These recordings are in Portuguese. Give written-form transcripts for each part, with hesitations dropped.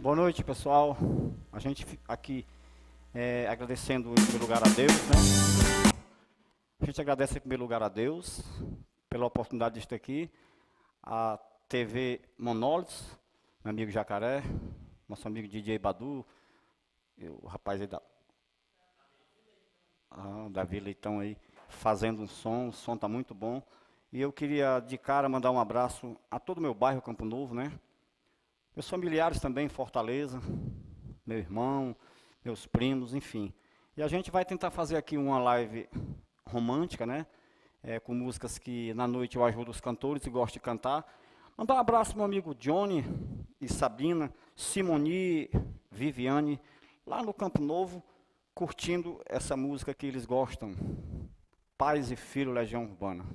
Boa noite, pessoal. A gente aqui agradecendo em primeiro lugar a Deus, né? A gente agradece em primeiro lugar a Deus pela oportunidade de estar aqui. A TV Monólitos, meu amigo Jacaré, nosso amigo DJ Badu, o rapaz aí Davi Leitão aí, fazendo um som, o som tá muito bom. E eu queria de cara mandar um abraço a todo o meu bairro Campo Novo, né? Meus familiares também, Fortaleza, meu irmão, meus primos, enfim. E a gente vai tentar fazer aqui uma live romântica, né? Com músicas que na noite eu ajudo os cantores e gosto de cantar. Mandar um abraço ao meu amigo Johnny e Sabina, Simoni, Viviane, lá no Campo Novo, curtindo essa música que eles gostam. Pais e Filho, Legião Urbana.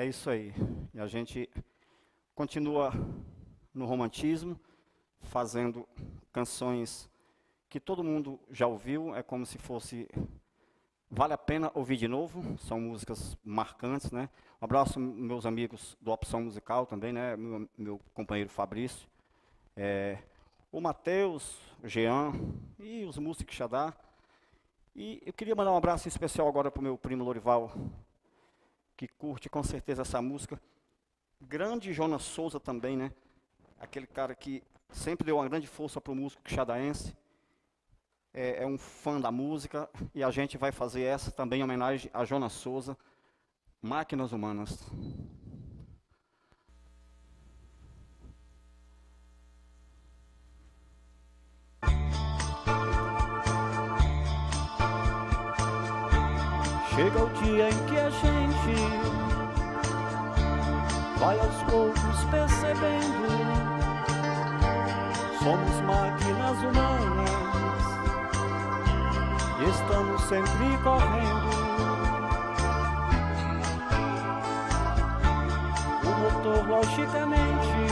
É isso aí. E a gente continua no romantismo, fazendo canções que todo mundo já ouviu, é como se fosse... Vale a pena ouvir de novo, são músicas marcantes, né? Um abraço, meus amigos do Opção Musical também, né? Meu companheiro Fabrício, o Matheus, o Jean e os músicos Xadá. E eu queria mandar um abraço especial agora para o meu primo Lorival, que curte com certeza essa música. Grande Jonas Souza também, né? Aquele cara que sempre deu uma grande força para o músico xadaense. É um fã da música e a gente vai fazer essa também em homenagem a Jonas Souza, Máquinas Humanas. Chega o dia em que a gente vai aos poucos percebendo, somos máquinas humanas, estamos sempre correndo. O motor, logicamente,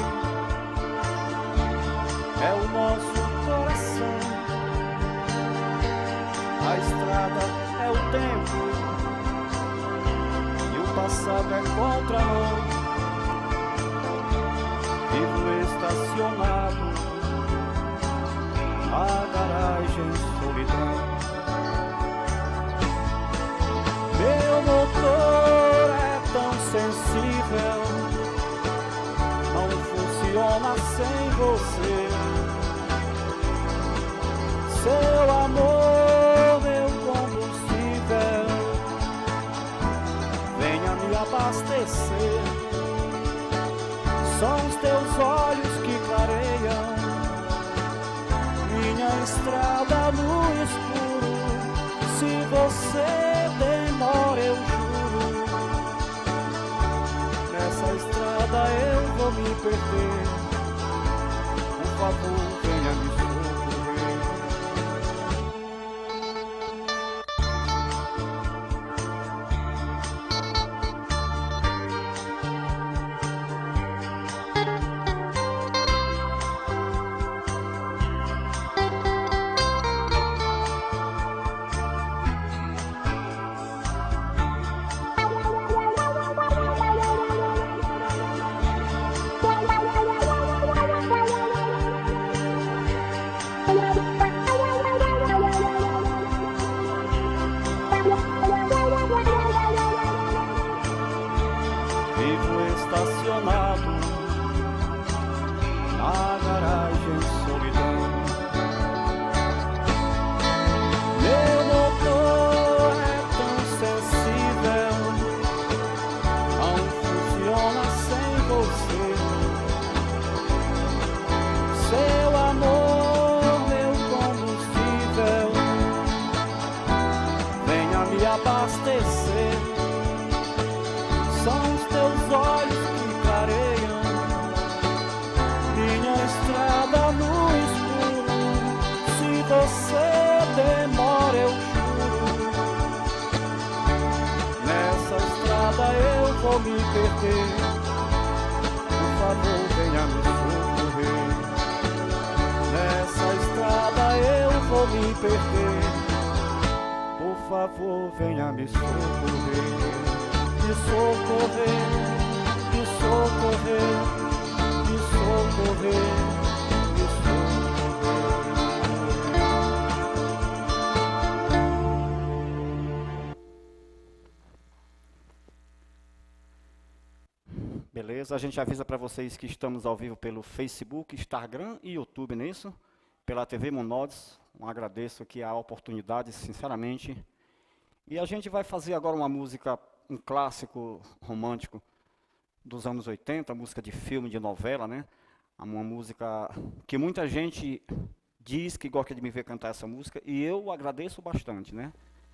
é o nosso coração. A estrada é o tempo e o passado é contramão. Vivo estacionado na garagem solidão. Meu motor é tão sensível, não funciona sem você. Seu amor, meu combustível, venha me abastecer. São os teus olhos que clareiam minha estrada no escuro. Se você demora, eu juro, nessa estrada eu vou me perder. Por favor, venha me socorrer. Beleza, a gente avisa para vocês que estamos ao vivo pelo Facebook, Instagram e YouTube nisso, pela TV Monodes. Agradeço aqui a oportunidade, sinceramente. E a gente vai fazer agora uma música, um clássico romântico dos anos 80, música de filme, de novela, né? Uma música que muita gente diz que gosta de me ver cantar essa música, e eu agradeço bastante, né?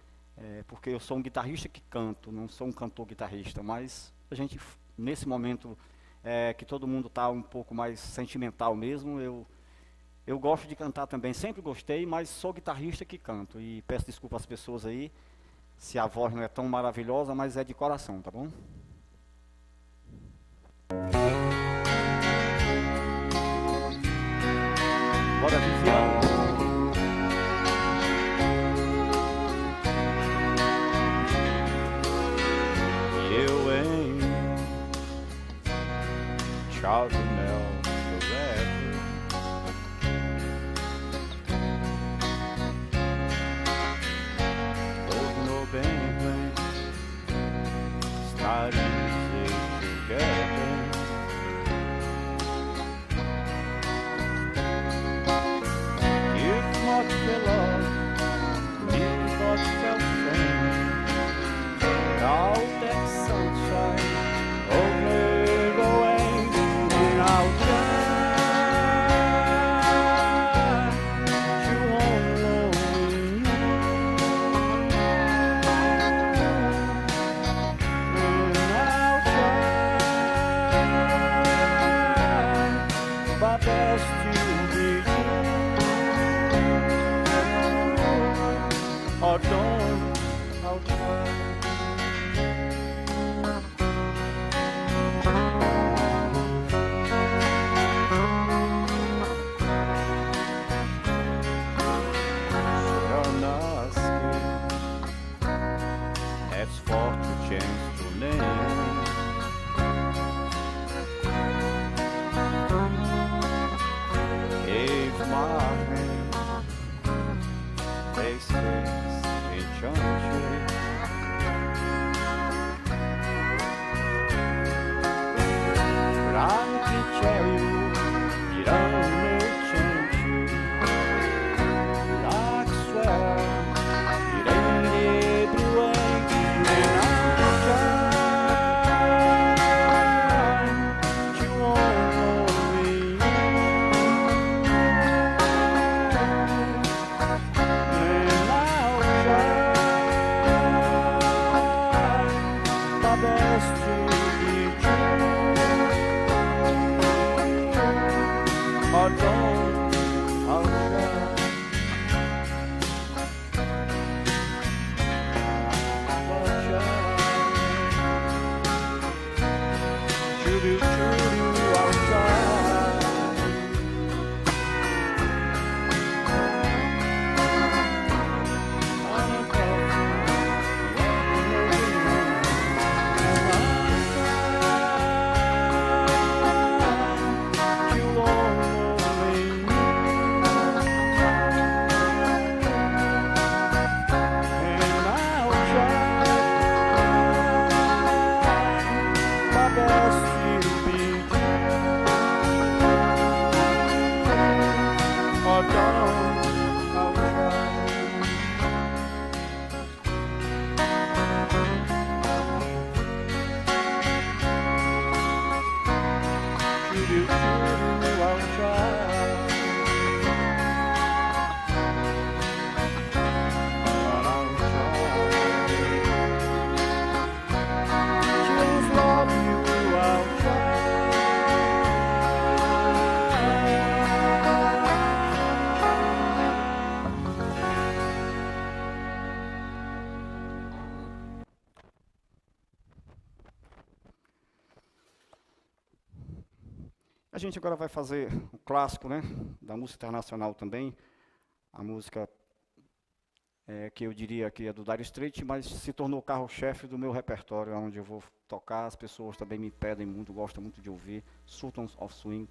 Porque eu sou um guitarrista que canto, não sou um cantor-guitarrista, mas a gente, nesse momento que todo mundo está um pouco mais sentimental mesmo, eu gosto de cantar também, sempre gostei, mas sou guitarrista que canto, e peço desculpa às pessoas aí, se a voz não é tão maravilhosa, mas é de coração, tá bom? Chardonnay forever. Houve November, starting to together. If not the love, if not the fame, all that sunshine over the way, and I'll try to follow you, and I'll try my best to be true, or don't, I'll try. It's for to change to name. If my hand they face enchanted, but I can tell you it only change you. But I swear it ain't every way. A gente agora vai fazer o clássico, né, da música internacional também, a música que eu diria que é do Dire Straits, mas se tornou o carro-chefe do meu repertório, onde eu vou tocar, as pessoas também me pedem muito, gostam muito de ouvir, Sultans of Swing.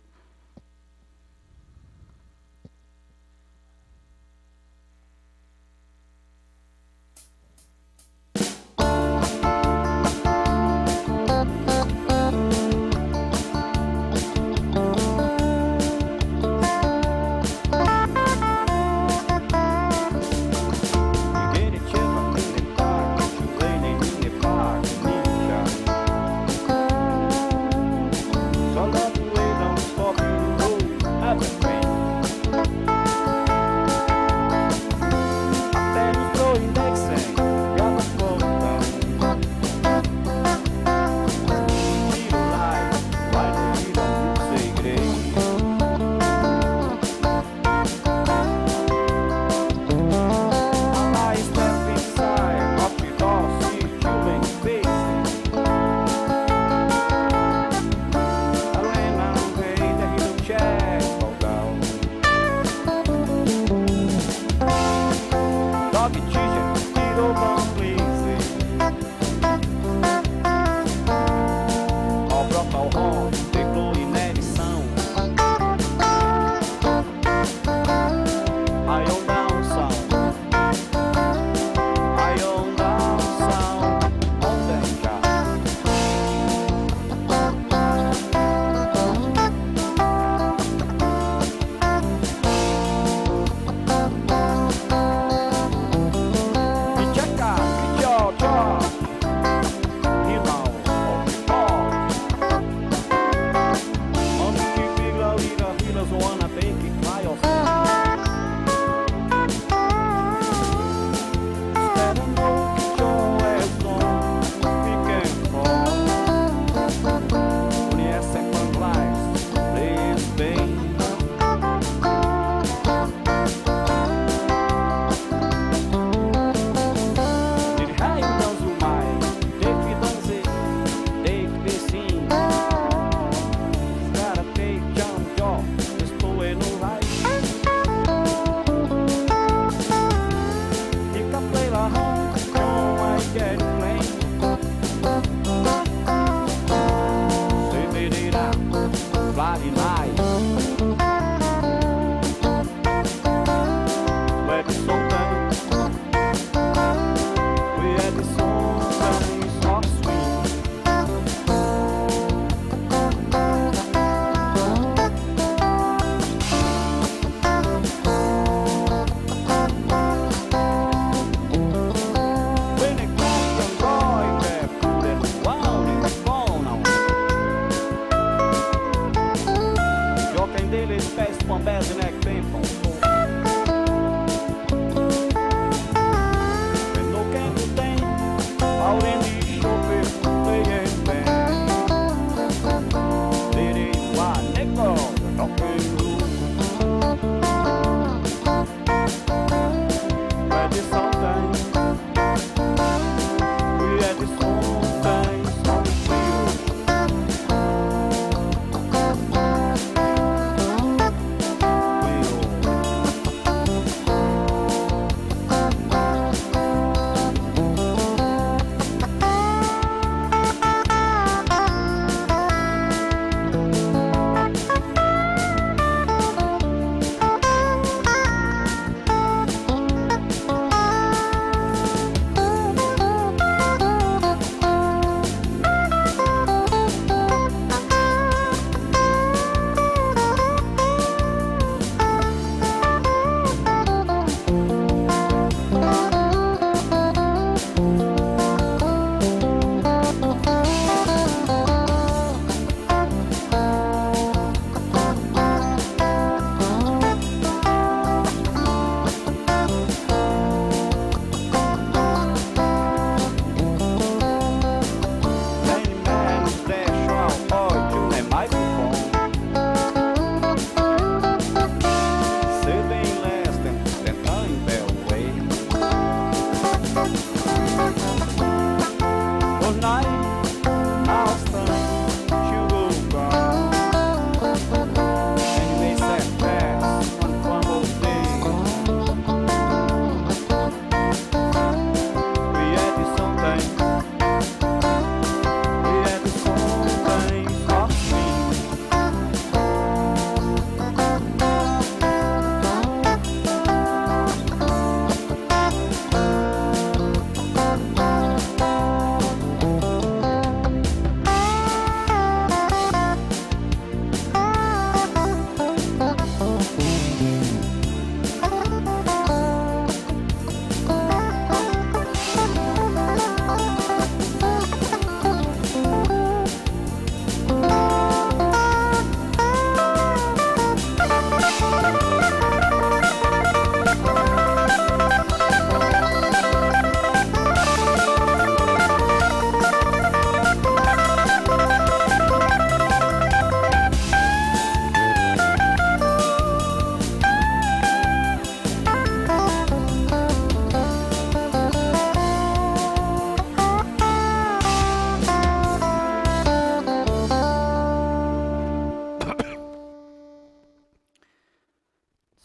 All broke all home, they blow in that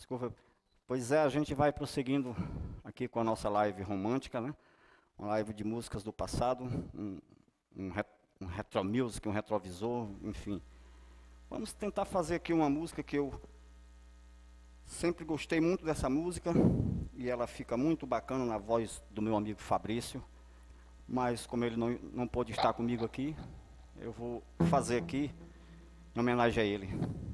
Desculpa. Pois é, a gente vai prosseguindo aqui com a nossa live romântica, né? Uma live de músicas do passado, um retro music, um retrovisor, enfim. Vamos tentar fazer aqui uma música que eu sempre gostei muito dessa música, e ela fica muito bacana na voz do meu amigo Fabrício, mas como ele não pôde estar comigo aqui, eu vou fazer aqui em homenagem a ele.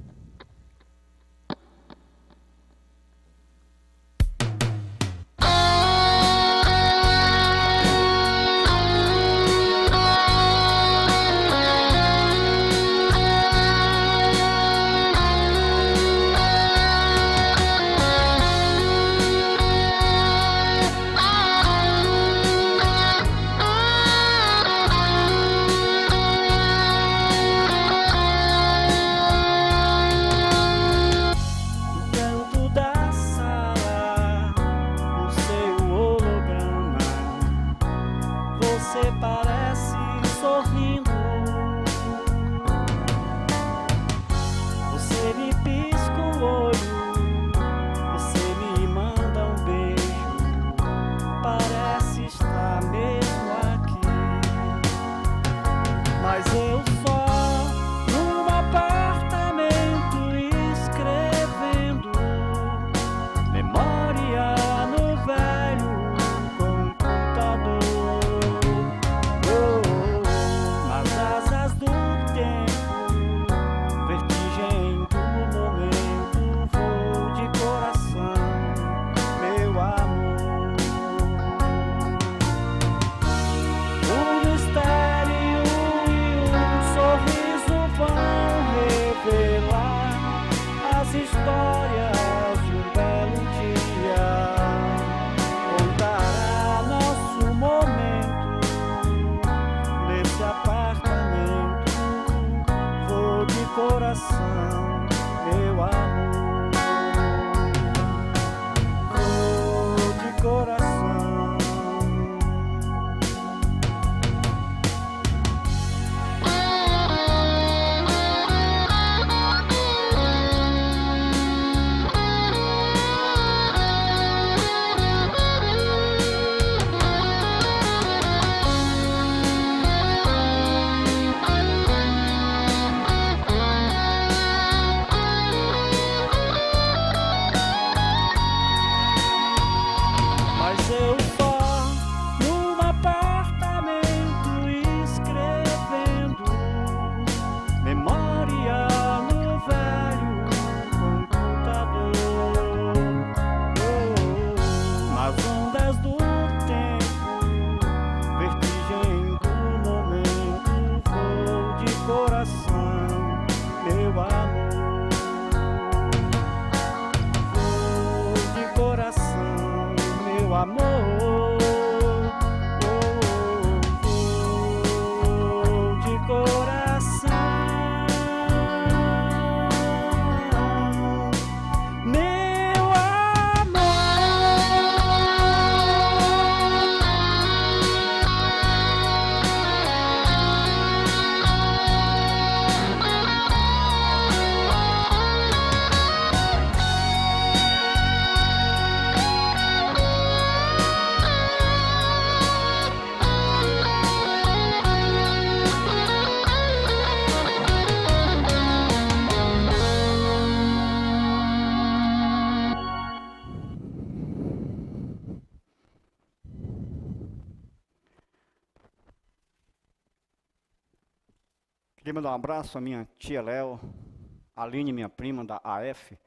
Queria mandar um abraço à minha tia Léo, Aline, minha prima da AF,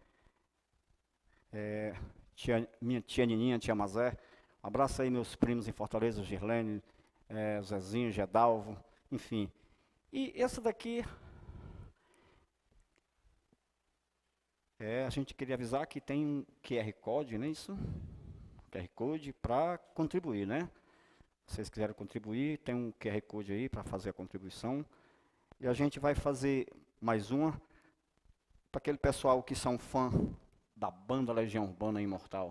minha tia Nininha, tia Mazé. Um abraço aí meus primos em Fortaleza, Girlene, Zezinho, Gedalvo, enfim. E essa daqui, a gente queria avisar que tem um QR Code, não é isso? QR Code para contribuir, né? Se vocês quiserem contribuir, tem um QR Code aí para fazer a contribuição. E a gente vai fazer mais uma para aquele pessoal que são fã da banda Legião Urbana Imortal.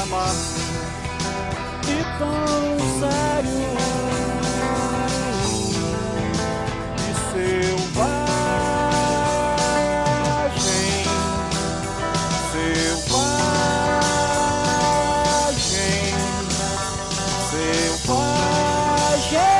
amar. E tão sério e selvagem, selvagem, selvagem.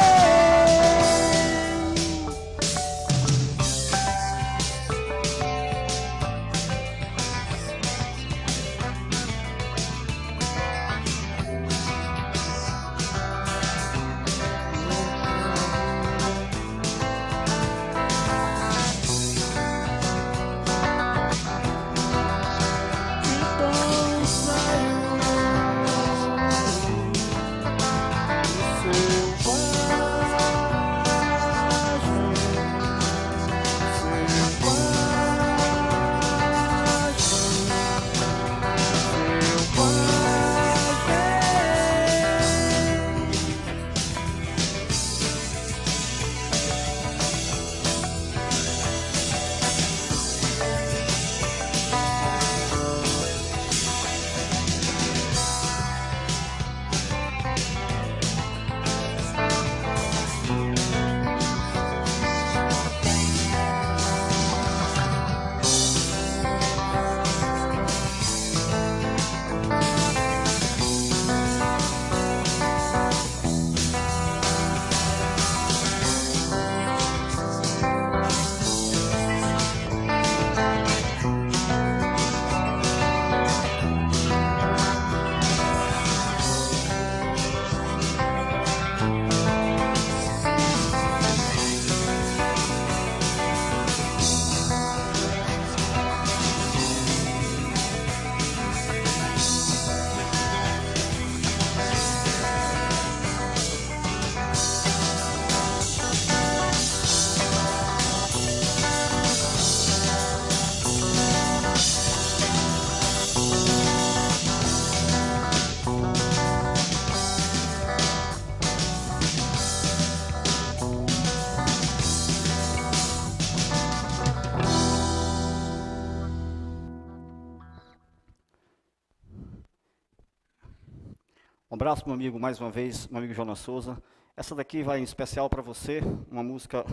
Um abraço, meu amigo, mais uma vez, meu amigo Jonas Souza. Essa daqui vai em especial para você, uma música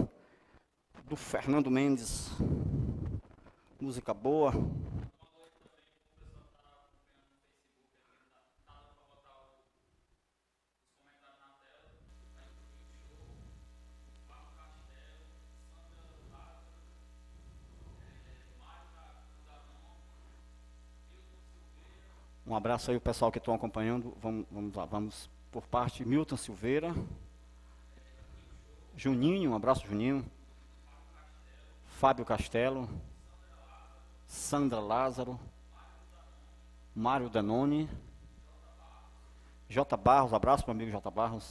do Fernando Mendes, música boa. Um abraço aí o pessoal que estão acompanhando. Vamos lá, vamos por parte. Milton Silveira, Juninho, um abraço Juninho, Fábio Castelo, Sandra Lázaro, Mário Danone, J. Barros, abraço meu amigo J. Barros,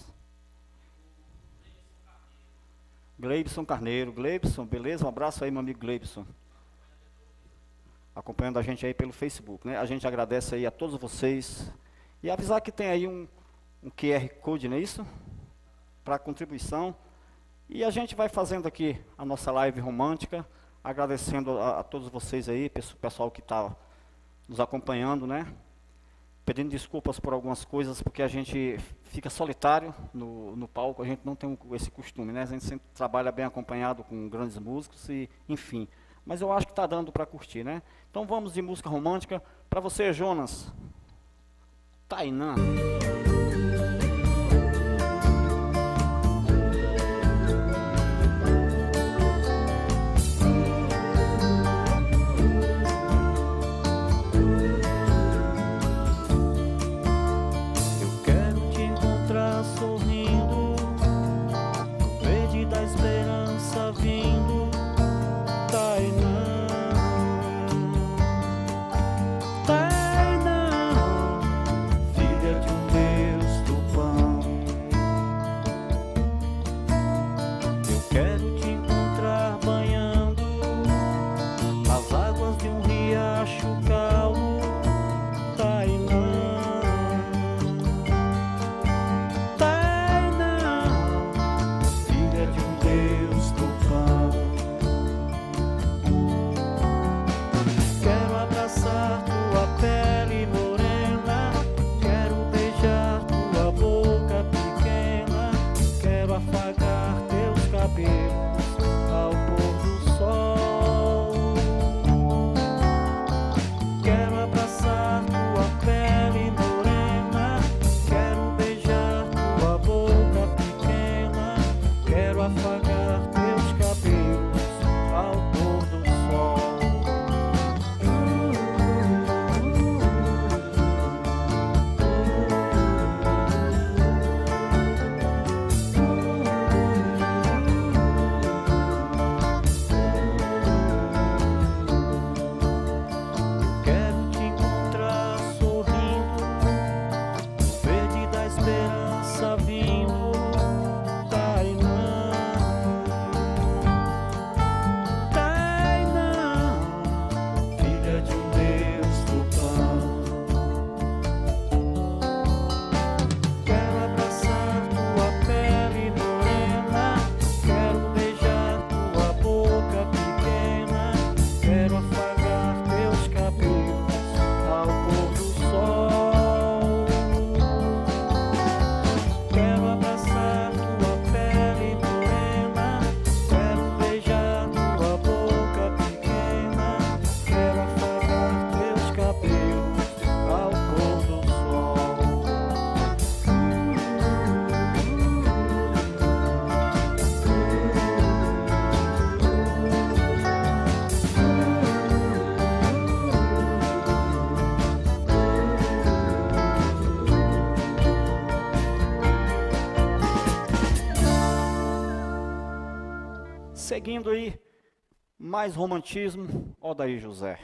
Gleibson Carneiro, Gleibson, beleza? Um abraço aí meu amigo Gleibson, acompanhando a gente aí pelo Facebook, né? A gente agradece aí a todos vocês e avisar que tem aí um QR Code, não é isso? Para contribuição. E a gente vai fazendo aqui a nossa live romântica, agradecendo a todos vocês aí, pessoal que está nos acompanhando, né? Pedindo desculpas por algumas coisas, porque a gente fica solitário no palco, a gente não tem esse costume, né? A gente sempre trabalha bem acompanhado com grandes músicos e, enfim. Mas eu acho que está dando para curtir, né? Então vamos de música romântica. Para você, Jonas. Tainã. Eu quero te encontrar sorrindo, verde da esperança vindo. Filha de um Deus seguindo aí, mais romantismo, Odair José.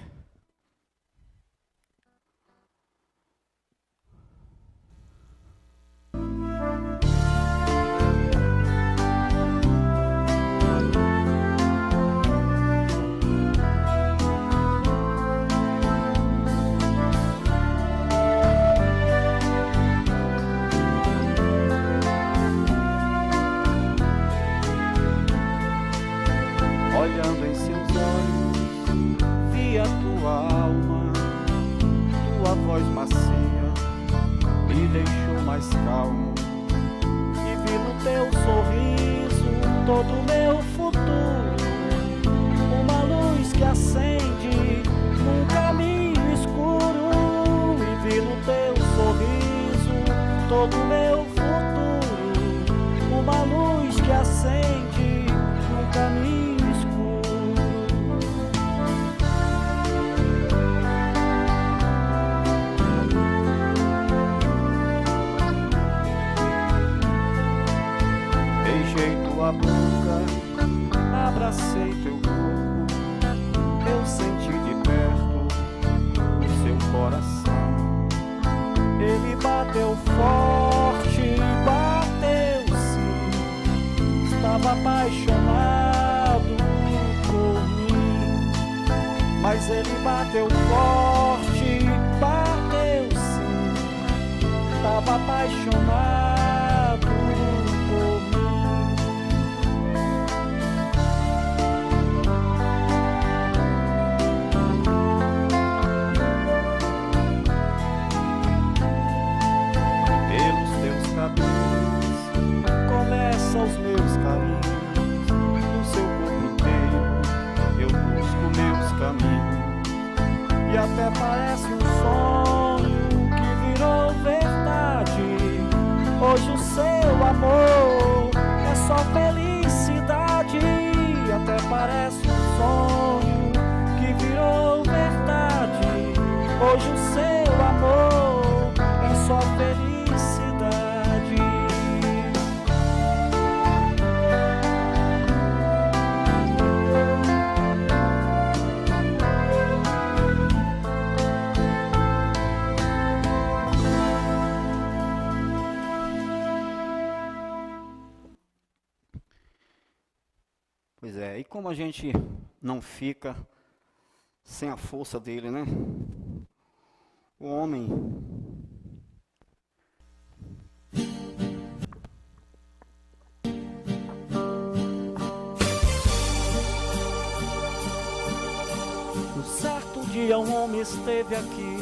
Olhando em seus olhos, vi a tua alma, tua voz macia me deixou mais calmo. E vi no teu sorriso todo o meu futuro, uma luz que acende num caminho escuro. E vi no teu sorriso todo o meu futuro, uma luz que acende num caminho. Tua boca, abracei teu corpo, eu senti de perto o seu coração. Ele bateu forte, bateu sim, estava apaixonado por mim. Mas ele bateu forte, bateu sim, estava apaixonado por mim. Começa os meus carinhos, no seu corpo inteiro eu busco meus caminhos. E até parece um sonho que virou verdade. Hoje o seu amor é só felicidade. E até parece um sonho que virou verdade. Hoje o seu amor é só felicidade. Pois é, e como a gente não fica sem a força dele, né? O homem Um certo dia um homem esteve aqui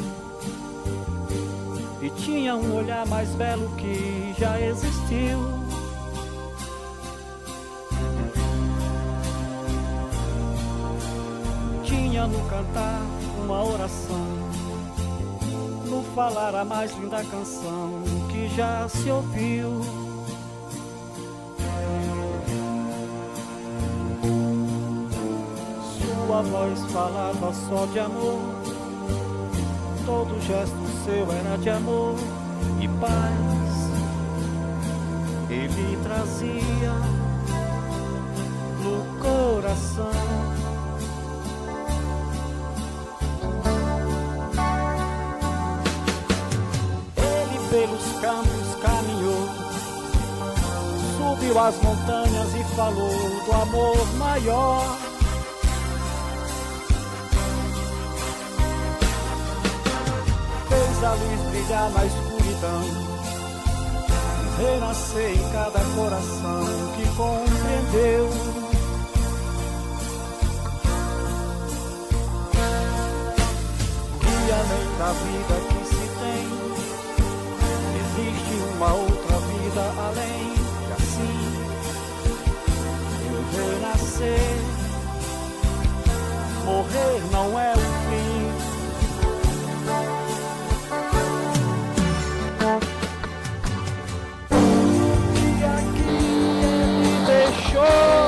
e tinha um olhar mais belo que já existiu. Tinha no cantar uma oração, no falar a mais linda canção que já se ouviu. Sua voz falava só de amor, todo gesto seu era de amor e paz. Ele trazia no coração. Pelos campos caminhou, subiu as montanhas e falou do amor maior. Fez a luz brilhar na escuridão, renascer em cada coração que compreendeu. E além da vida que se tem, existe uma outra vida além, e assim eu renascer. Morrer não é o fim. E aqui ele deixou,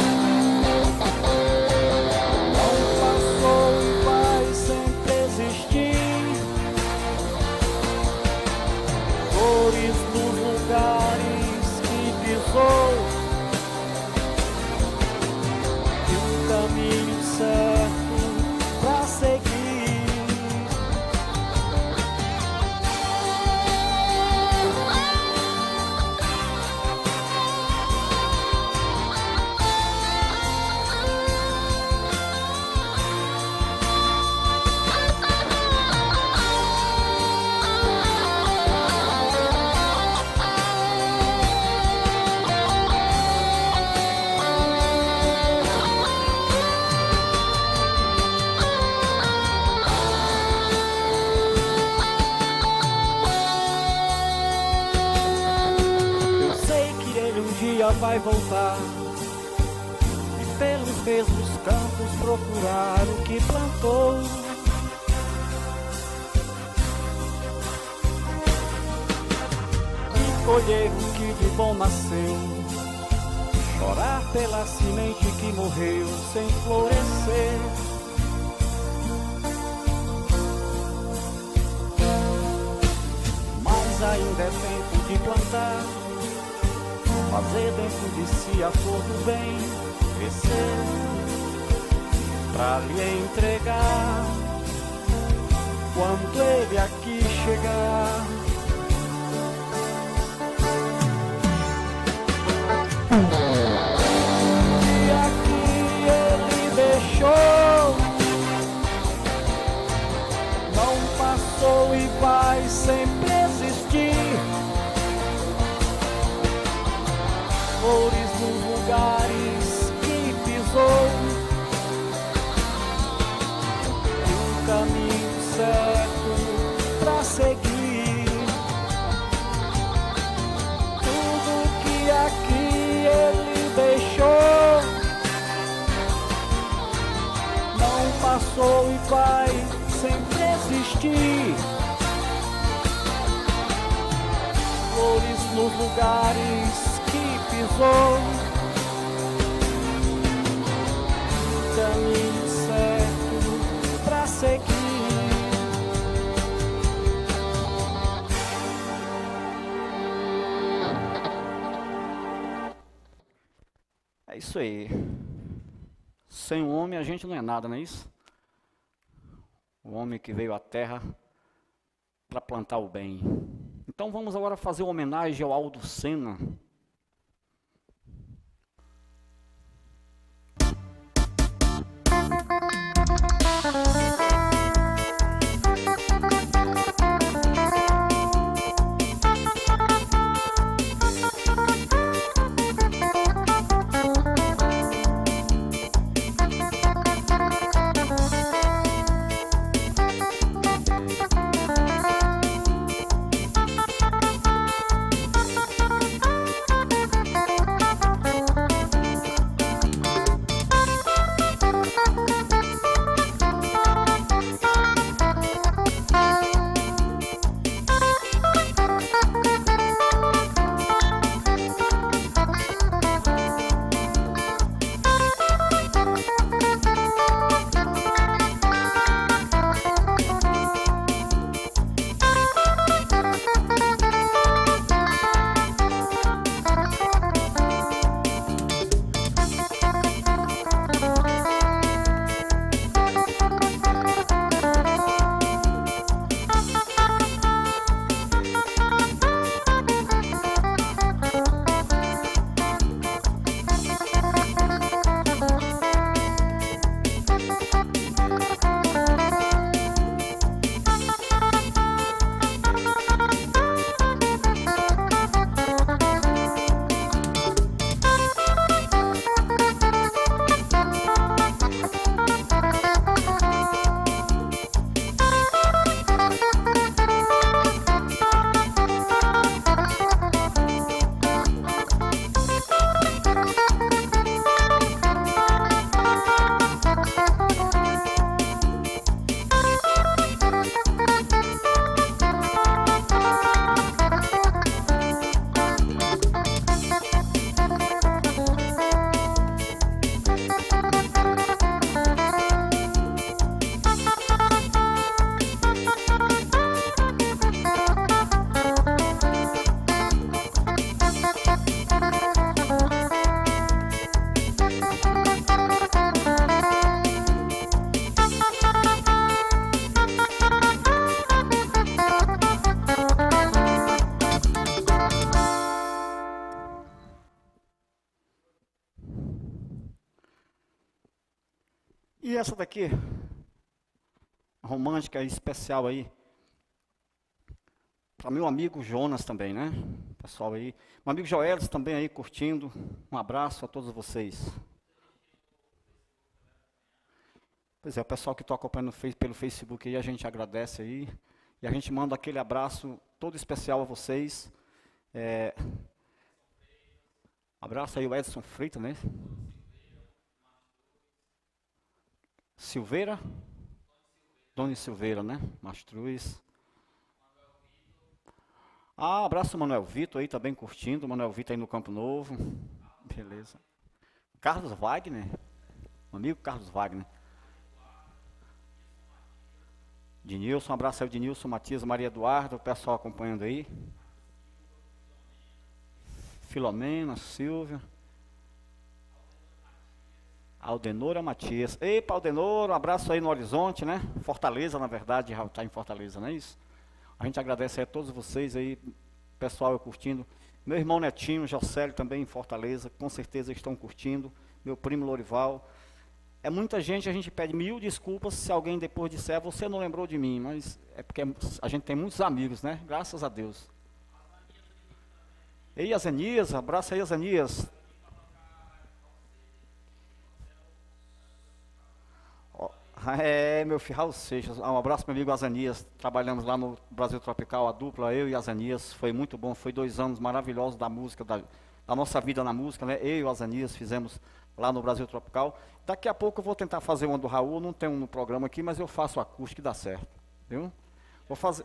não passou e vai sempre existir. Flores nos lugares que pisou, dia vai voltar e pelos mesmos campos procurar o que plantou. E colher o que de bom nasceu, chorar pela semente que morreu sem florescer. Mas ainda é tempo de plantar, fazer dentro de si a flor do bem crescer, pra lhe entregar quando ele aqui chegar. E aqui ele deixou, não passou e vai sempre existir. Flores nos lugares que pisou, um caminho certo pra seguir. Tudo que aqui ele deixou, não passou e vai sempre existir. Flores nos lugares que pisou, um caminho certo pra seguir. É isso aí. Sem o homem a gente não é nada, não é isso? O homem que veio à terra para plantar o bem. Então vamos agora fazer uma homenagem ao Aldo Senna. E essa daqui, romântica especial aí, para meu amigo Jonas também, né? Pessoal aí, meu amigo Joelis também aí curtindo. Um abraço a todos vocês. Pois é, o pessoal que está acompanhando pelo Facebook aí, a gente agradece aí. E a gente manda aquele abraço todo especial a vocês. Abraço aí o Edson Freitas, né? Silveira? Doni Silveira, né? Mastruz. Ah, abraço o Manuel Vitor aí, tá bem curtindo. O Manuel Vitor aí no Campo Novo. Beleza. Carlos Wagner. Meu amigo Carlos Wagner. Dinilson, um abraço aí o Dinilson, Matias, Maria Eduardo, o pessoal acompanhando aí. Filomena, Silvia. Aldenora Matias. Epa, Aldenora, um abraço aí no Horizonte, né? Fortaleza, na verdade, já está em Fortaleza, não é isso? A gente agradece aí a todos vocês aí, pessoal curtindo. Meu irmão Netinho, Jocélio também em Fortaleza, com certeza estão curtindo. Meu primo Lorival. É muita gente, a gente pede mil desculpas se alguém depois disser, você não lembrou de mim, mas é porque a gente tem muitos amigos, né? Graças a Deus. Ei, Azanias, abraço aí, Azanias. É, meu filho, Raul Seixas, um abraço meu amigo Azanias, trabalhamos lá no Brasil Tropical, a dupla, eu e Azanias, foi muito bom, foi 2 anos maravilhosos da música, da nossa vida na música, né? Eu e o Azanias fizemos lá no Brasil Tropical. Daqui a pouco eu vou tentar fazer uma do Raul, não tem um no programa aqui, mas eu faço acústico e dá certo, viu? Vou fazer...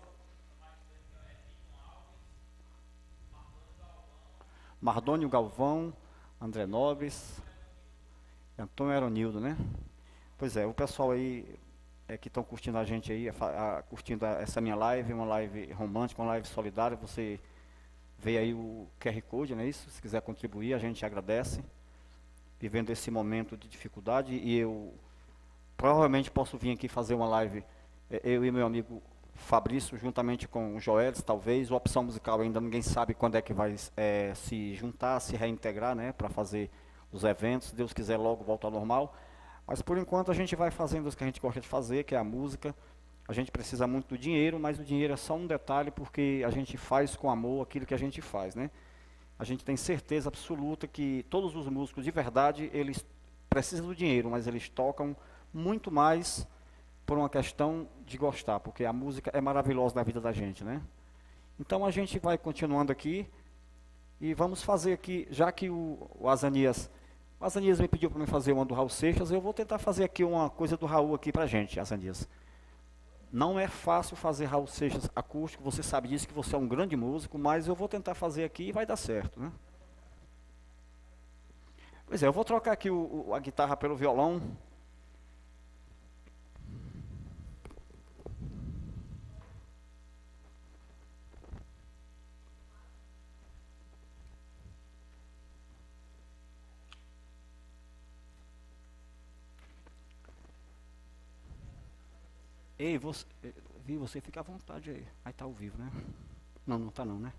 Mardônio Galvão, André Nobres, Antônio Aronildo, né? Pois é, o pessoal aí que estão curtindo a gente aí, curtindo essa minha live, uma live romântica, uma live solidária, você vê aí o QR Code, não é isso? Se quiser contribuir, a gente agradece. Vivendo esse momento de dificuldade, e eu provavelmente posso vir aqui fazer uma live, eu e meu amigo Fabrício, juntamente com o Joelis, talvez, o Opção Musical ainda ninguém sabe quando é que vai se juntar, se reintegrar, né, para fazer os eventos, se Deus quiser logo volta ao normal. Mas por enquanto a gente vai fazendo o que a gente gosta de fazer, que é a música. A gente precisa muito do dinheiro, mas o dinheiro é só um detalhe, porque a gente faz com amor aquilo que a gente faz, né? A gente tem certeza absoluta que todos os músicos de verdade, eles precisam do dinheiro, mas eles tocam muito mais por uma questão de gostar, porque a música é maravilhosa na vida da gente, né? Então a gente vai continuando aqui e vamos fazer aqui, já que o Azanias me pediu para mim fazer uma do Raul Seixas, eu vou tentar fazer aqui uma coisa do Raul aqui pra gente, Azanias. Não é fácil fazer Raul Seixas acústico, você sabe disso, que você é um grande músico, mas eu vou tentar fazer aqui e vai dar certo, né? Pois é, eu vou trocar aqui a guitarra pelo violão. Ei, você fica à vontade aí. Aí tá ao vivo, né? Não, não tá não, né?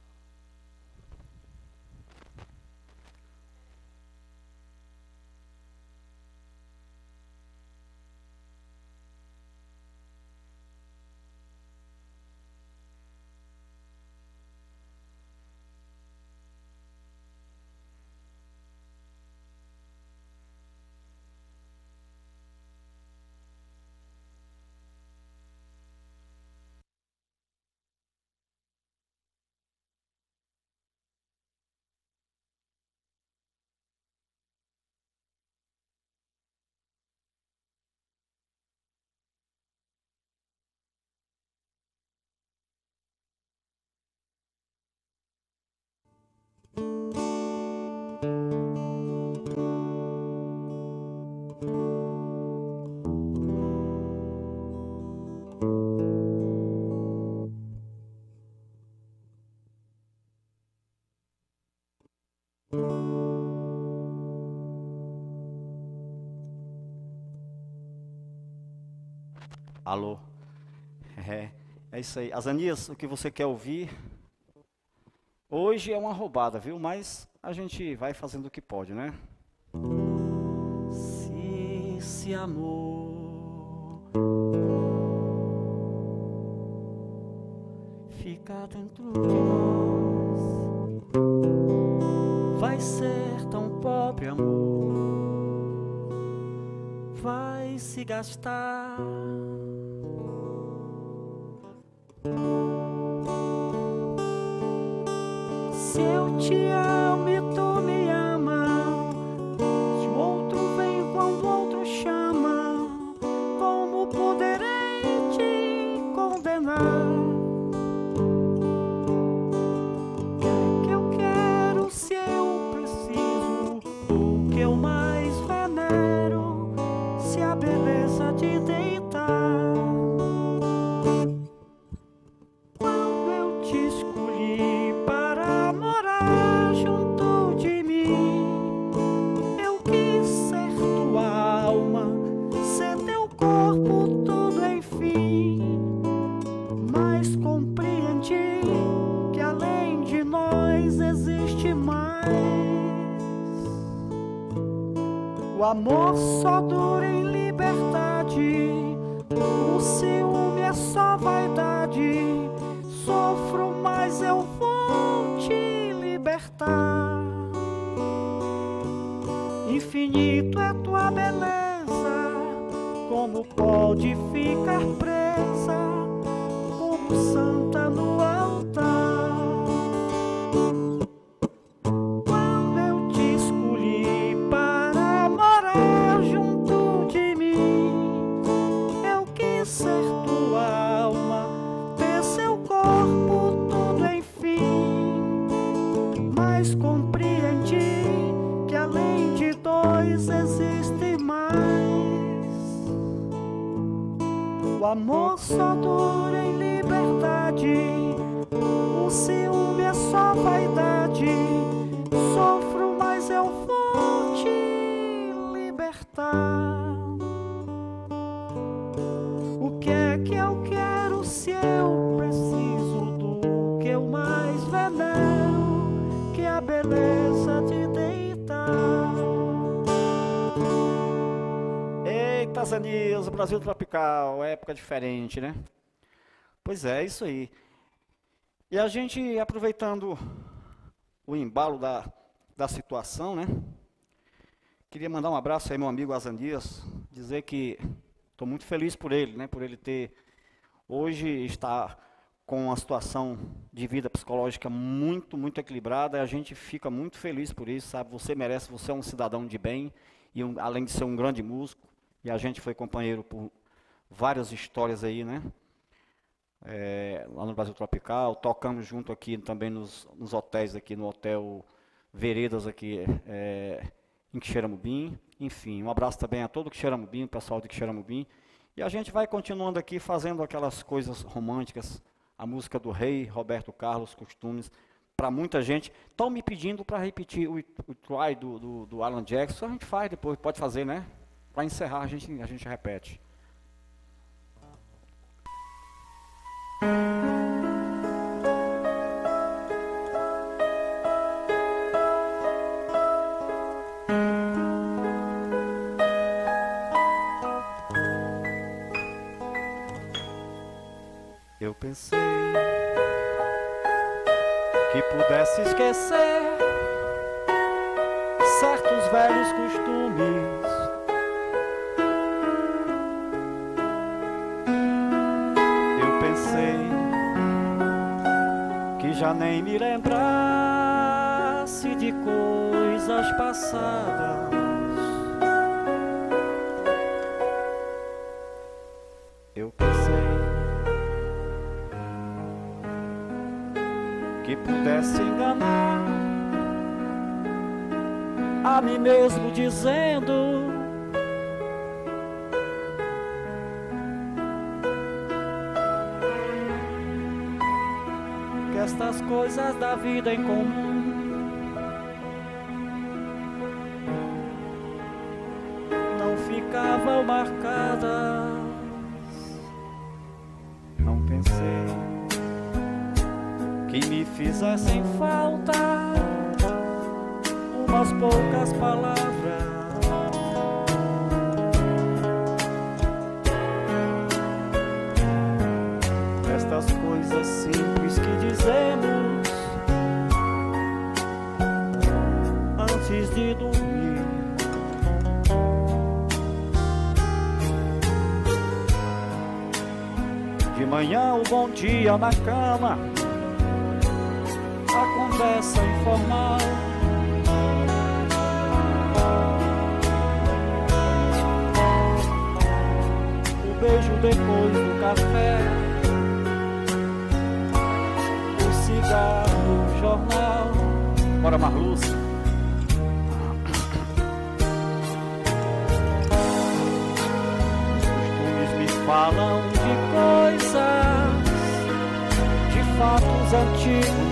Alô? É isso aí. Azanias, o que você quer ouvir? Hoje é uma roubada, viu? Mas a gente vai fazendo o que pode, né? Se esse amor ficar dentro de nós, vai ser tão pobre amor, vai se gastar. Se eu te amo e tu me O amor só dura em liberdade, o ciúme é só vaidade. Sofro, mas eu vou te libertar. Infinito é tua beleza, como pode ficar presa como santa no altar? Quando eu te escolhi para morar junto de mim, eu quis ser tua alma, ter seu corpo, tudo enfim. Mas compreendi que além de dois existe mais. O amor só dura em liberdade, o ciúme é só vaidade. Sofro, mas eu vou te libertar. O que é que eu quero se eu preciso do que eu mais venero, que é a beleza de deitar? Eita, Zanias, Brasil tropical, época diferente, né? Pois é, isso aí. E a gente, aproveitando o embalo da situação, né? Queria mandar um abraço aí, meu amigo Azandias, dizer que estou muito feliz por ele, né? Por ele ter, hoje, está com uma situação de vida psicológica muito, muito equilibrada. A gente fica muito feliz por isso, sabe? Você merece, você é um cidadão de bem, e além de ser um grande músico, e a gente foi companheiro por várias histórias aí, né? Lá no Brasil Tropical, tocamos junto aqui também nos hotéis aqui, no Hotel Veredas aqui em Quixeramobim. Enfim, um abraço também a todo Quixeramobim, o pessoal de Quixeramobim. E a gente vai continuando aqui fazendo aquelas coisas românticas, a música do rei Roberto Carlos, costumes, para muita gente. Estão me pedindo para repetir o Try do Alan Jackson, a gente faz depois, pode fazer, né? Para encerrar a gente repete. Eu pensei que pudesse esquecer certos velhos costumes. Eu pensei que já nem me lembrasse de coisas passadas. Eu pensei que pudesse enganar a mim mesmo dizendo que estas coisas da vida em comum não ficavam marcadas. Não pensei que me fizessem falta umas poucas palavras. Estas coisas simples que dizemos antes de dormir. De manhã o bom dia na cama, a conversa informal, o beijo depois do café, o cigarro, o jornal. Bora, Marluz. Os costumes me falam de coisas, de fatos antigos.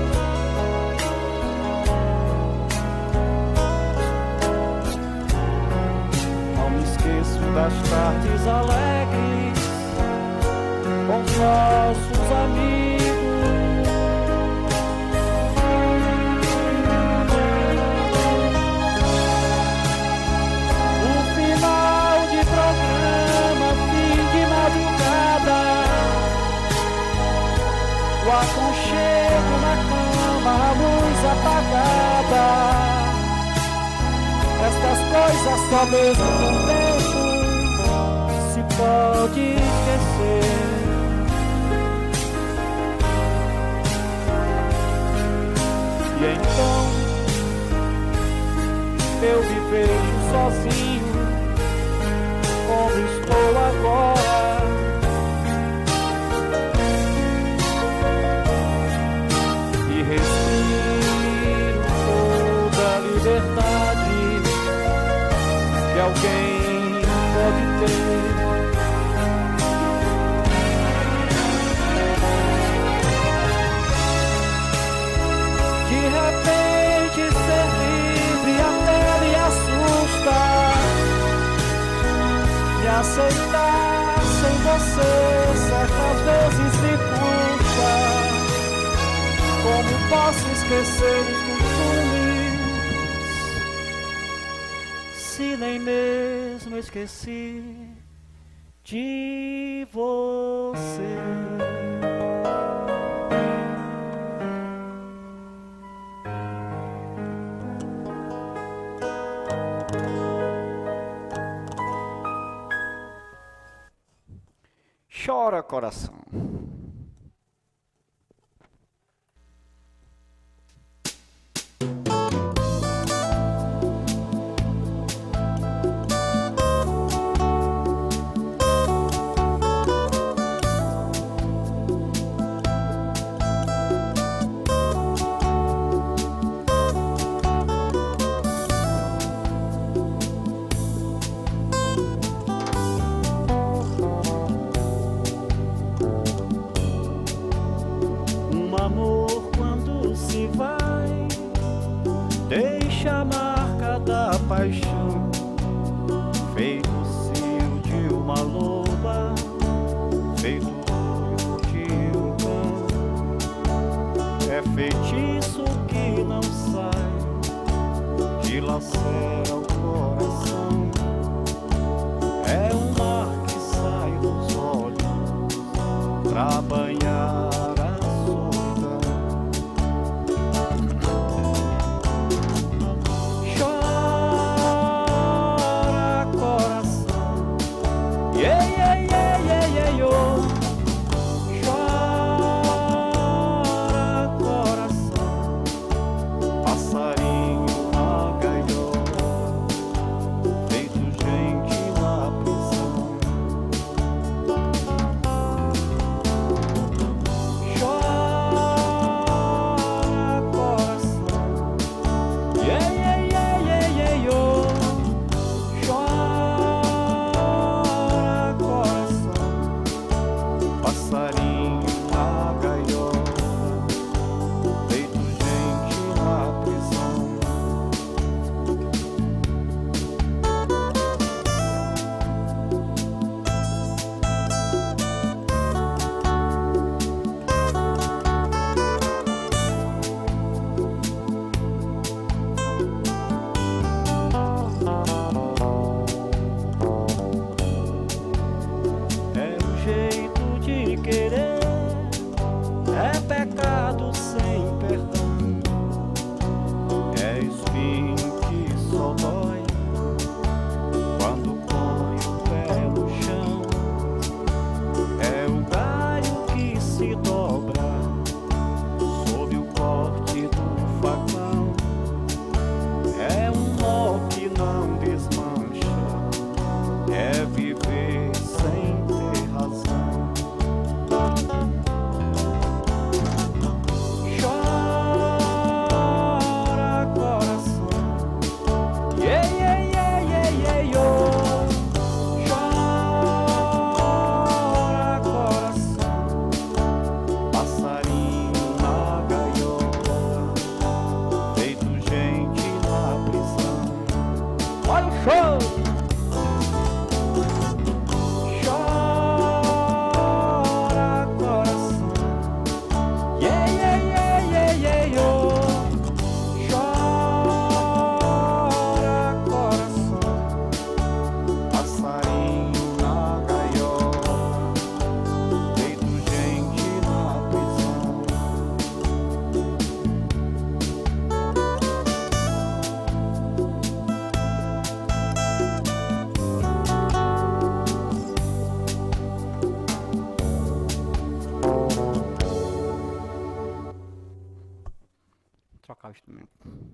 Das tardes alegres com os nossos amigos. sossego na cama, a luz apagada. Estas coisas só mesmo com o tempo se pode esquecer. E então eu me vejo sozinho, como estou agora. E respiro toda a liberdade que alguém pode ter. De repente ser livre até me assusta. Me aceitar sem você certas vezes me custa. Como posso esquecer os costumes se nem mesmo esqueci de você? Chora, coração. Amor quando se vai deixa a marca da paixão, feito o cio de uma loba, feito o de um cão. É feitiço que não sai, dilacera o coração. É um mar que sai dos olhos pra banhar trocar o instrumento.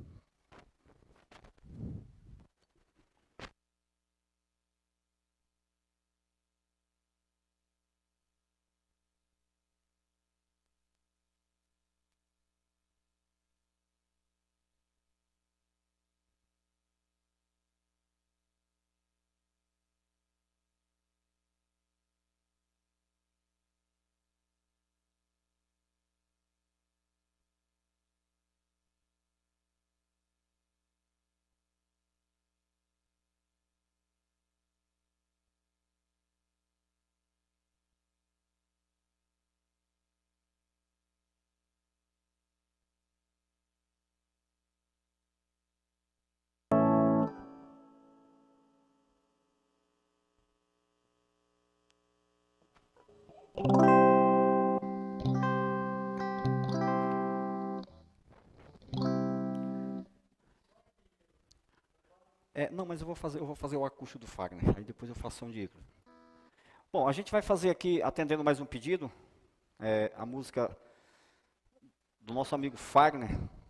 Não, mas eu vou fazer o acústico do Fagner, aí depois eu faço som de Ícaro. Bom, a gente vai fazer aqui, atendendo mais um pedido, a música do nosso amigo Fagner.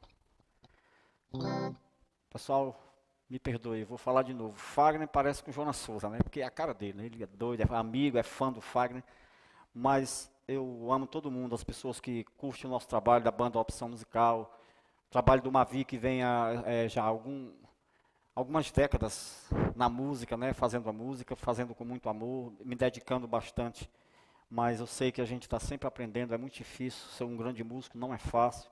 Pessoal, me perdoe, eu vou falar de novo. Fagner parece com o Jonas Souza, né? Porque é a cara dele, né? Ele é doido, é amigo, é fã do Fagner. Mas eu amo todo mundo, as pessoas que curtem o nosso trabalho da banda Opção Musical, o trabalho do Mavi, que vem já algumas décadas na música, né? Fazendo a música, fazendo com muito amor, me dedicando bastante. Mas eu sei que a gente está sempre aprendendo, é muito difícil ser um grande músico, não é fácil.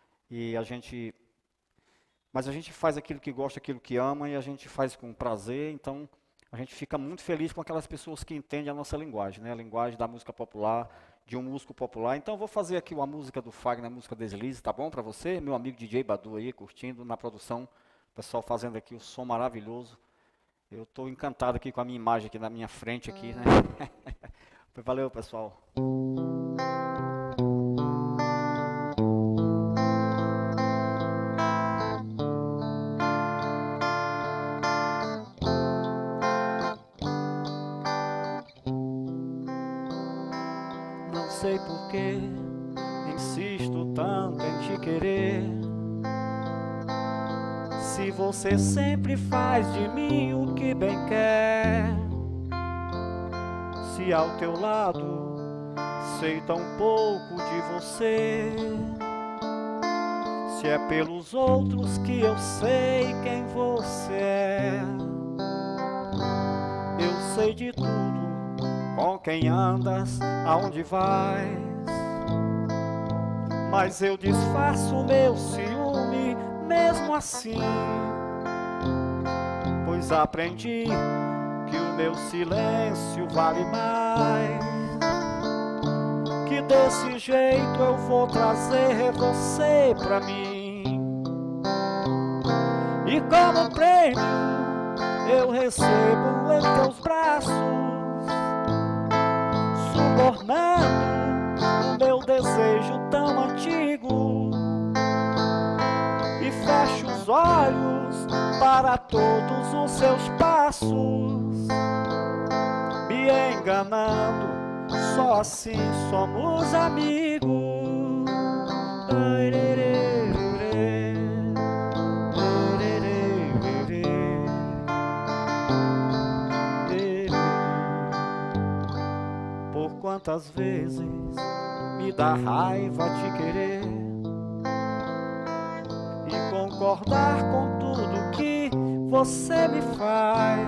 Mas a gente faz aquilo que gosta, aquilo que ama, e a gente faz com prazer, então a gente fica muito feliz com aquelas pessoas que entendem a nossa linguagem, né? A linguagem da música popular, de um músico popular. Então eu vou fazer aqui uma música do Fagner, a música Deslize, tá bom para você? Meu amigo DJ Badu aí, curtindo na produção, o pessoal fazendo aqui o som maravilhoso. Eu estou encantado aqui com a minha imagem aqui na minha frente aqui, né? Valeu, pessoal. Não sei por que insisto tanto em te querer, se você sempre faz de mim o que bem quer. Se ao teu lado sei tão pouco de você, se é pelos outros que eu sei quem você é. Eu sei de tudo, com quem andas, aonde vais, mas eu disfarço meu ciúme mesmo assim, pois aprendi que o meu silêncio vale mais, que desse jeito eu vou trazer você pra mim, e como prêmio eu recebo em teus braços, subornando o meu desejo tão antigo, e fecho os olhos para todos os seus passos, me enganando, só assim somos amigos. Por quantas vezes me dá raiva te querer e concordar com tudo que você me faz.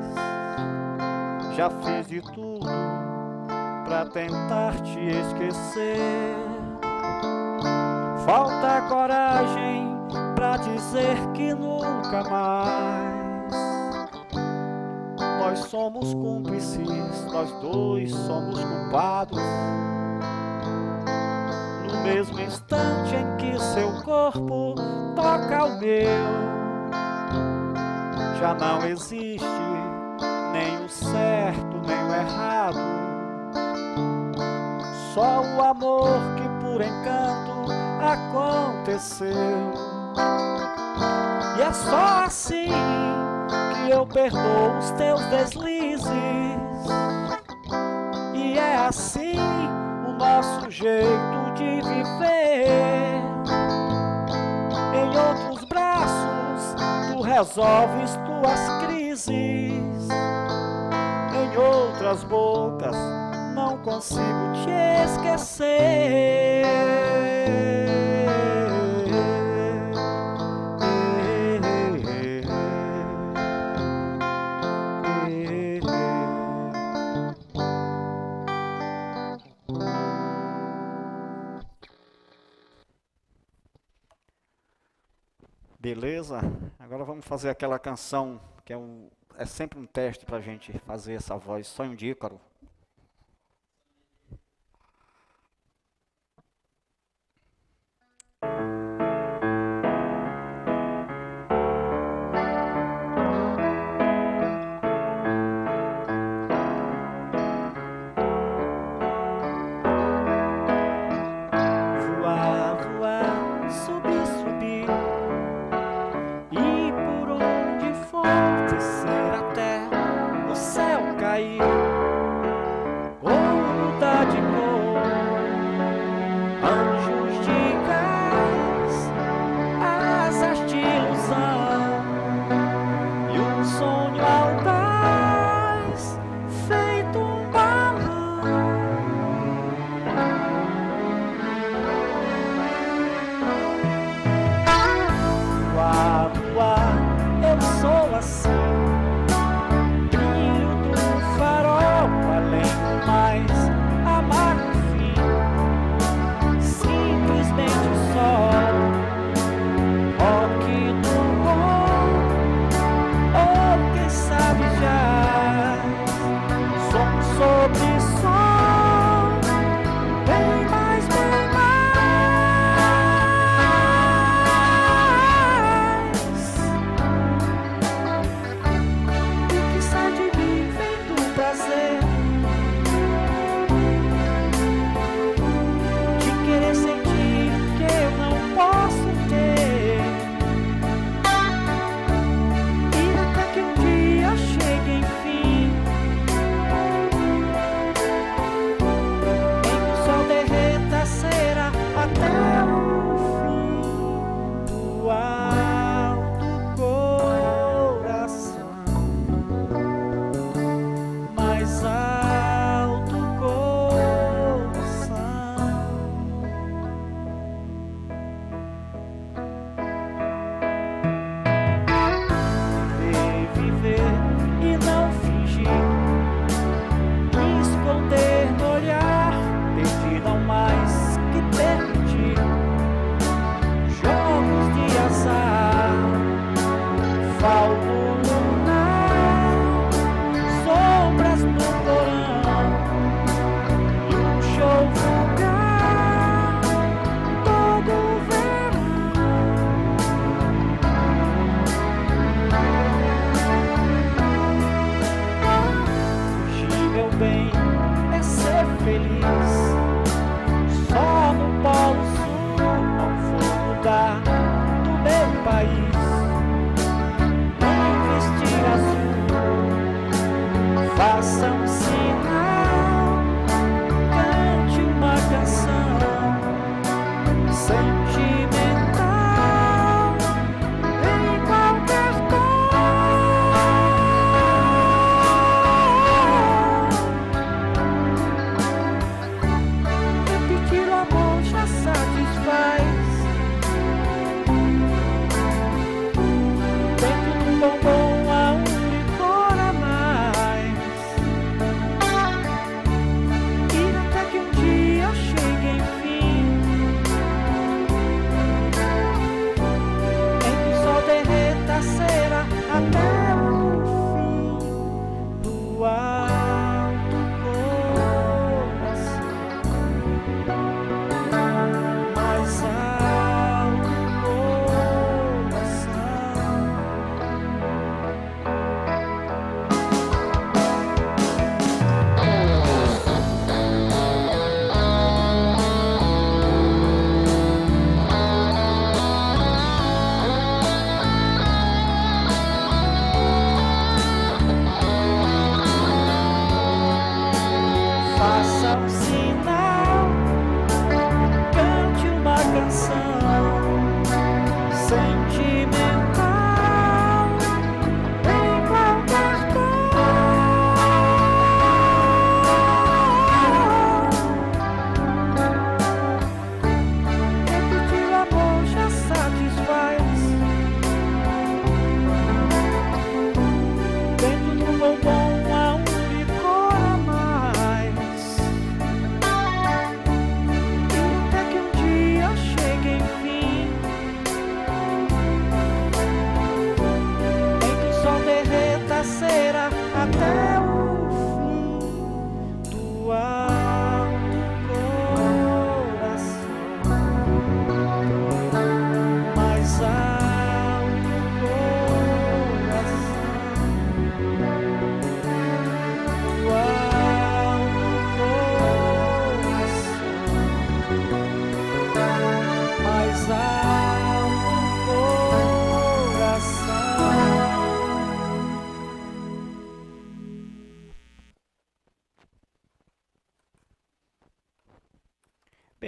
Já fiz de tudo pra tentar te esquecer, falta coragem pra dizer que nunca mais. Nós somos cúmplices, nós dois somos culpados, no mesmo instante em que seu corpo toca o meu, já não existe nem o certo nem o errado, só o amor que por encanto aconteceu. E é só assim que eu perdoo os teus deslizes, e é assim o nosso jeito de viver, resolves tuas crises. Em outras bocas não consigo te esquecer. Beleza? Agora vamos fazer aquela canção que é sempre um teste para a gente fazer essa voz, Sonho de Ícaro.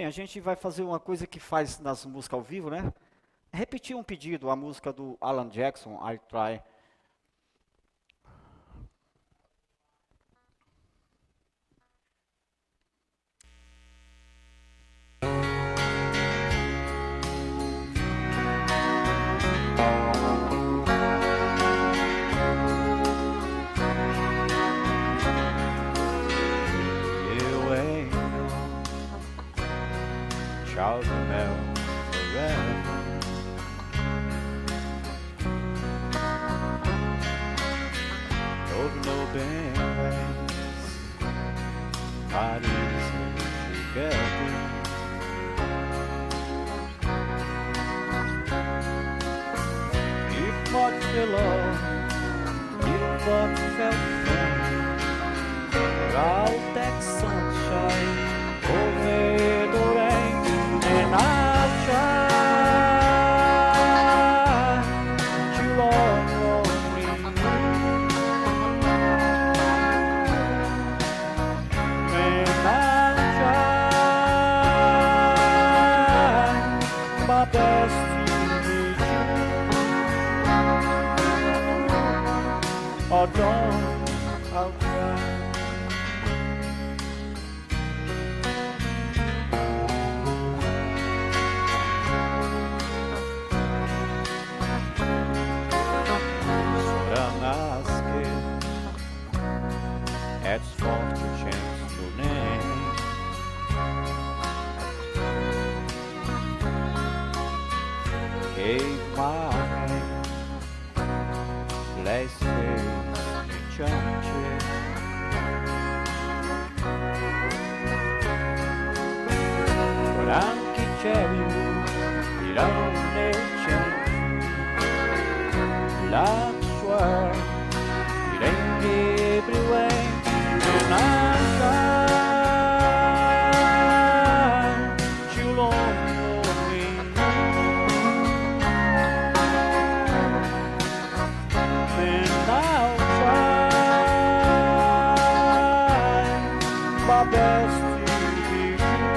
a gente vai fazer uma coisa que faz nas músicas ao vivo, né? Repetir um pedido, a música do Alan Jackson, I Try. Shall remember forever. Over no ways, not easy together. If what you love, if what felt fun, out that sunshine over the rain. And I'll try to only and I'll try my best to reach you. Or don't, I'll try. Ett svagt känslor gave my hand, let's face each other. But I'm keep telling you, it only change. Love swear, it ain't every way. And I'm trying to lonely, and I'll try my best to be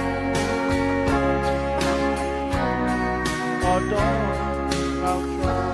true. Or don't, I'll try.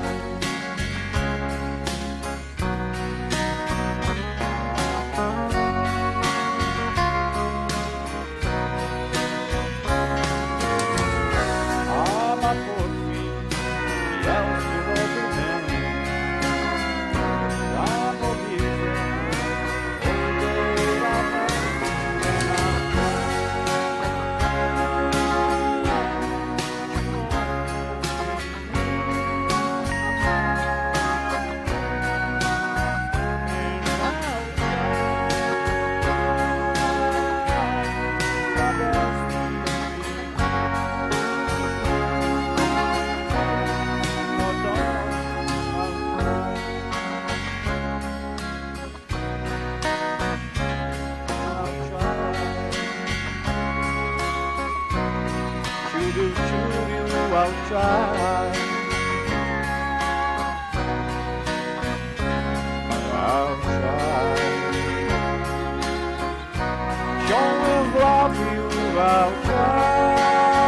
I'll try. I'll try. Sure will love you. I'll try.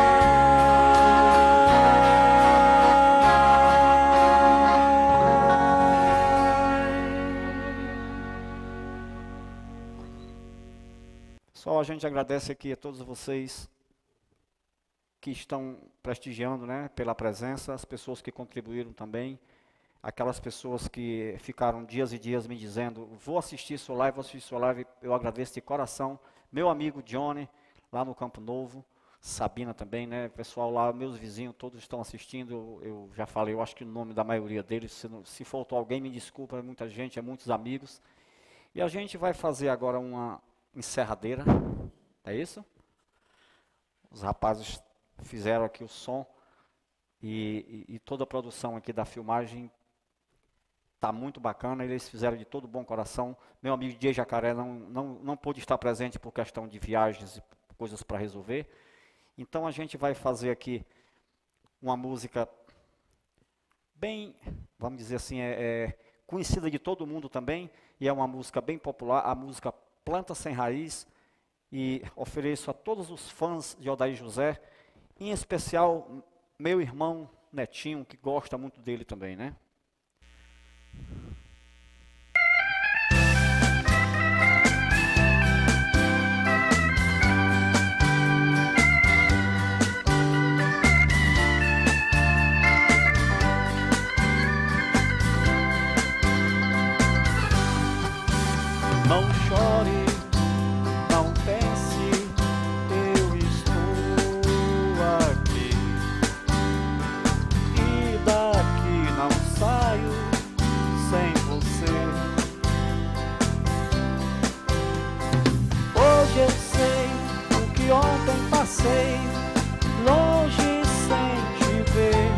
Só a gente agradece aqui a todos vocês que estão prestigiando, né, pela presença, as pessoas que contribuíram também, aquelas pessoas que ficaram dias e dias me dizendo, vou assistir sua live, eu agradeço de coração, meu amigo Johnny, lá no Campo Novo, Sabina também, né, pessoal lá, meus vizinhos, todos estão assistindo, eu já falei, eu acho que o nome da maioria deles, se faltou alguém, me desculpa, é muita gente, é muitos amigos, e a gente vai fazer agora uma encerradeira, é isso? Os rapazes fizeram aqui o som e toda a produção aqui da filmagem está muito bacana, eles fizeram de todo bom coração. Meu amigo DJ Jacaré não pôde estar presente por questão de viagens e coisas para resolver. Então a gente vai fazer aqui uma música bem, vamos dizer assim, conhecida de todo mundo também, e é uma música bem popular, a música Planta Sem Raiz, e ofereço a todos os fãs de Odair José, em especial meu irmão Netinho, que gosta muito dele também, né? Não chore, não pense, eu estou aqui. E daqui não saio sem você. Hoje eu sei o que ontem passei, longe sem te ver.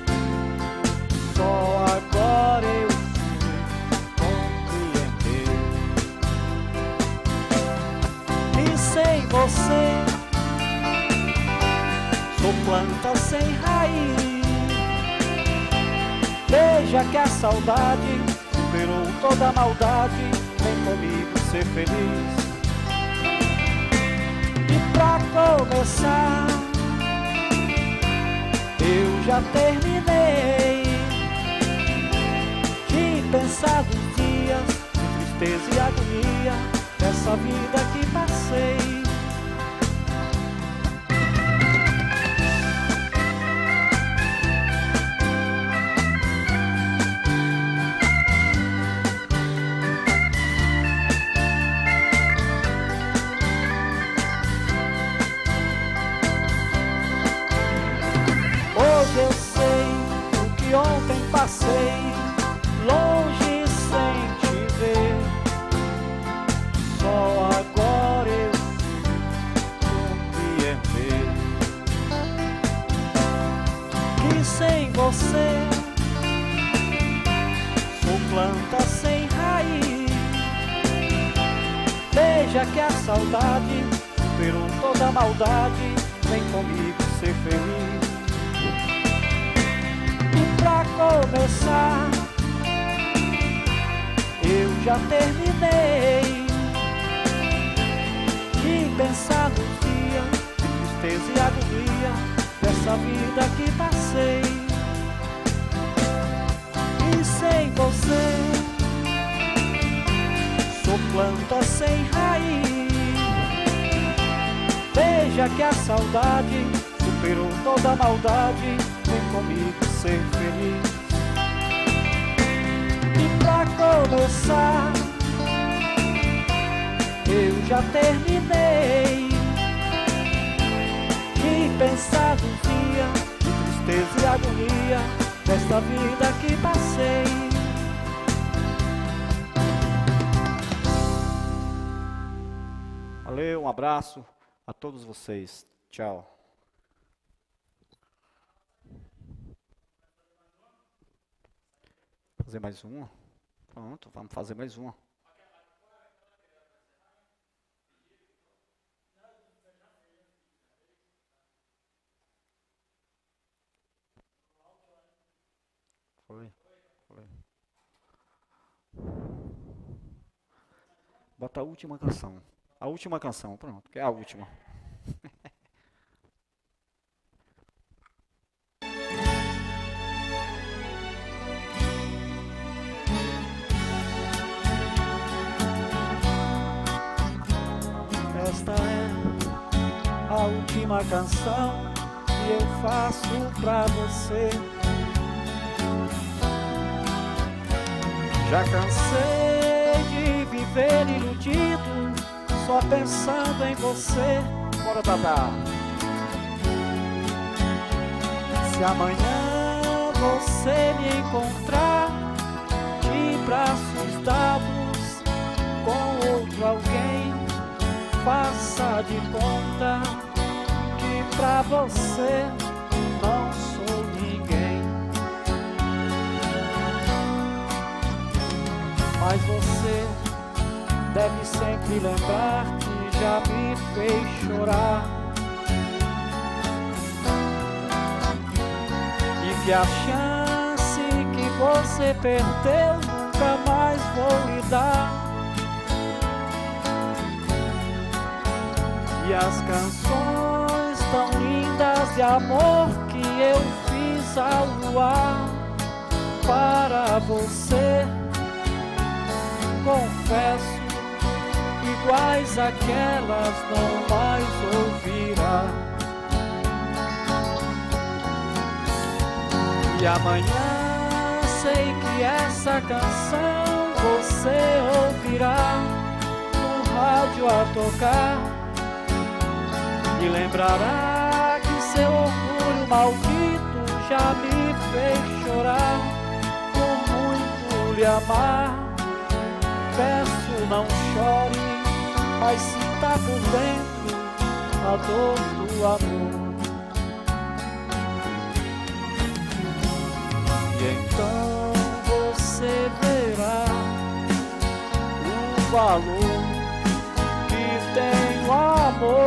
Só agora eu sem você, sou planta sem raiz. Veja que a saudade superou toda a maldade, vem comigo ser feliz. E pra começar, eu já terminei de pensar nos dias de tristeza e agonia dessa vida que passei. Hoje eu sei o que ontem passei, longe sem te ver. Só agora eu compreender que sem você sou planta sem raiz. Veja que a saudade superou toda a maldade, vem comigo ser feliz. E pra começar, eu já terminei de pensar nos dias de tristeza e agonia dessa vida que passei. E sem você, sou planta sem raiz. Veja que a saudade superou toda a maldade, vem comigo ser feliz. E pra começar, eu já terminei de pensar nos dias de tristeza e agonia desta vida que passei. Valeu, um abraço a todos vocês. Tchau. Fazer mais uma? Pronto, vamos fazer mais uma. Foi. Bota a última canção. A última canção, pronto, que é a última. Esta é a última canção que eu faço pra você. Já cansei de viver iludido, só pensando em você. Bora, Tata. Se amanhã você me encontrar de braços dados com outro alguém, faça de conta que pra você não sou ninguém. Mas você deve sempre lembrar que já me fez chorar e que a chance que você perdeu nunca mais vou lhe dar. E as canções tão lindas de amor que eu fiz ao luar para você, confesso, iguais àquelas não mais ouvirá. E amanhã sei que essa canção você ouvirá no rádio a tocar e lembrará que seu orgulho maldito já me fez chorar por muito lhe amar. Peço, não chore, mas sinta por dentro a dor do amor. E então você verá o valor que tem o amor,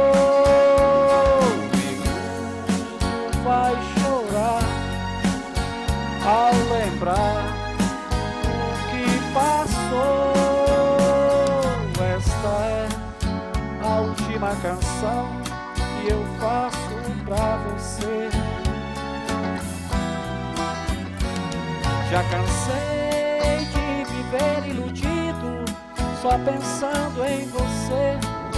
e tudo vai chorar ao lembrar o que passou. Esta é a última canção que eu faço pra você. Já cansei de viver iludido, só pensando em você.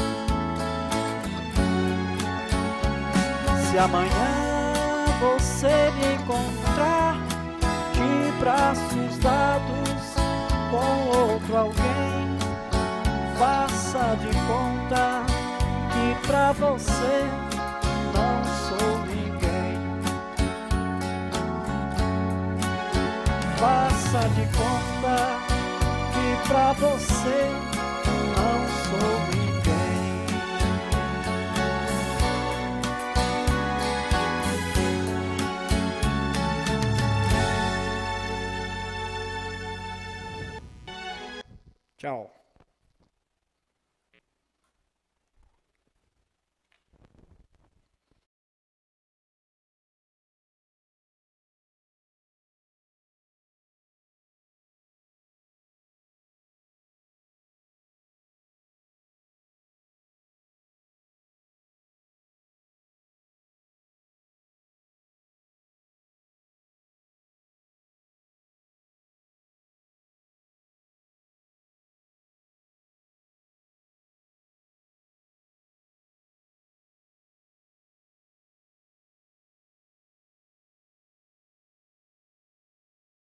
Se amanhã você me encontrar de braços dados com outro alguém, faça de conta que pra você não sou ninguém. Faça de conta que pra você não sou ninguém. Tchau.